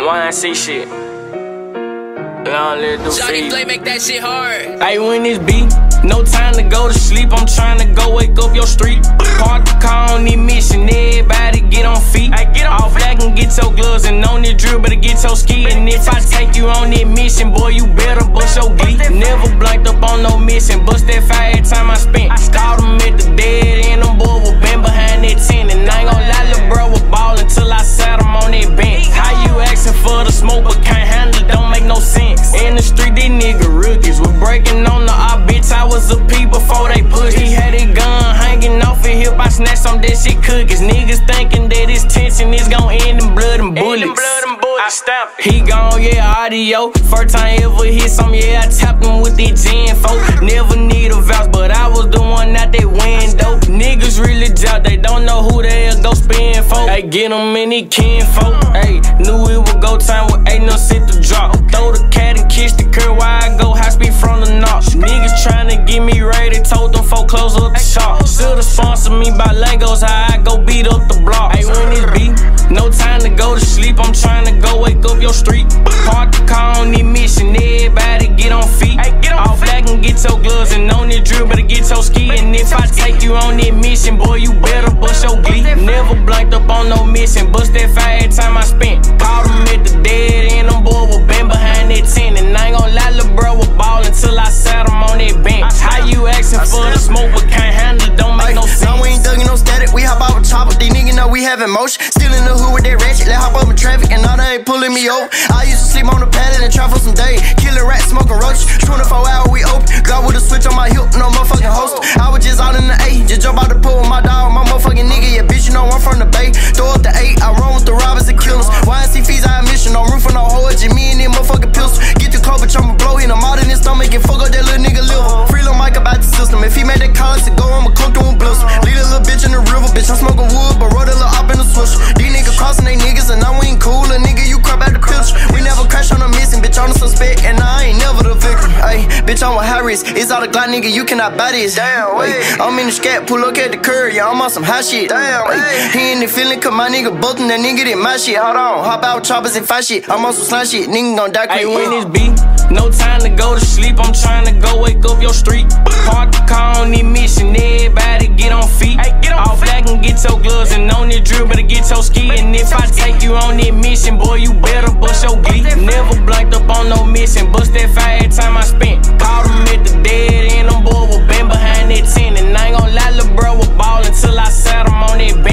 YNC shit. Long live the Shawty play, make that shit hard. Hey, when it's beat, no time to go to sleep. I'm trying to go wake up your street. Park the car on this mission, everybody get on feet. Hey, get off black and get your gloves, and on this drill, better get your ski. And if I take you on this mission, boy, you better bust your glee. Never blanked up on no mission, bust that fire every time I spent. Caught them at the dead end, them boy was been behind that tent. And I ain't gon' lie, lil' bro was ballin' till I sat him on that bench. How you asking for the smoke but can't handle it, don't make no sense. In the street, these nigga rookies was breaking on the op, bitch. I was a P before they pushed. He had a gun hanging off his hip, I snatched some that shit cookies. Niggas thinking that his tension is gon' end in blood and bullets. I stamped it. He gone, yeah, audio. First time ever hit some, yeah, I tapped him with that Gen 4. Never need a vouch, but I was the one out that window. Niggas really doubt, they don't know who the hell go spin for. Hey, get them in the kinfolk. Hey, knew it would go time with ain't no shit to drop. Throw the cat and kiss the curb while I go high speed from the knock. Niggas tryna get me ready, told them folk close up the shop. Should've sponsored me by Legos, how I go beat up the block. Hey, when it's beat, no time to go to sleep, I'm tryna go wake up your street. Park the car on this mission, everybody get on feet. Off black and get your gloves, and on this drill, better get your ski. And if I take you on this mission, boy, you better bust your glee. Never blanked up on no mission, bust that fire every time I spent. Caught him at the dead end, them boy was been behind that tent. And I ain't gon' lie, lil' bro was ballin' till I sat him on that bench. How you asking for the smoke but can't handle it, don't make no sense. No, we ain't thuggin' no static, we hop out with chopper. These niggas know we having motion. Still in the hood with that ratchet, let hop over traffic, and now they ain't pulling me over. I used to sleep on the pallet and try for some days. Killing rats, smoking roaches. 24 hours we open. Got with a switch on my hip, no motherfucking host. I was just out in the A, just jump out the pool with my dog, my motherfucking nigga. Yeah, bitch, you know I'm from the Bay. Throw up the 8, I run with the robbers and killers. YNC fees, I admission, no room for no hoe. Just me and them motherfucking pistols. Get the club, bitch, I'ma blow him. I'm out in his stomach and fuck up that little nigga liver. Free lil' Mike about the system. If he made that call, to go, I'ma cook through him bliss. Lead a little bitch in the river, bitch, I'm smoking wood, but roll that little up in the switch. These niggas crossing they niggas, and now we ain't cool. A nigga, you crap out the picture. We never crash on a missing, bitch, I'm the suspect, and I ain't never the victim. Ayy, bitch, I'm a high risk. It's all the Glock, nigga, you cannot buy this. Damn, wait. I'm in the scat, pull up at the curb, yeah, I'm on some hot shit. Damn, he in the feeling, cause my nigga bustin', that nigga did my shit. Hold on, hop out choppers and fight shit. I'm on some slime shit, nigga gon' die quick. Hey, when it's beat, no time to go to sleep, I'm tryna go wake up your street. Park the car on this mission, everybody get on feet. Off black and get your gloves, and on this drill, better get your ski. And if I take you on this mission, boy, you better bust your glee. Never blanked up on no mission, bust that fire every time I spent. Caught him at the dead end, them boy was been behind that tent. And I ain't gon' lie, lil' bro was ballin' till I sat him on that bench.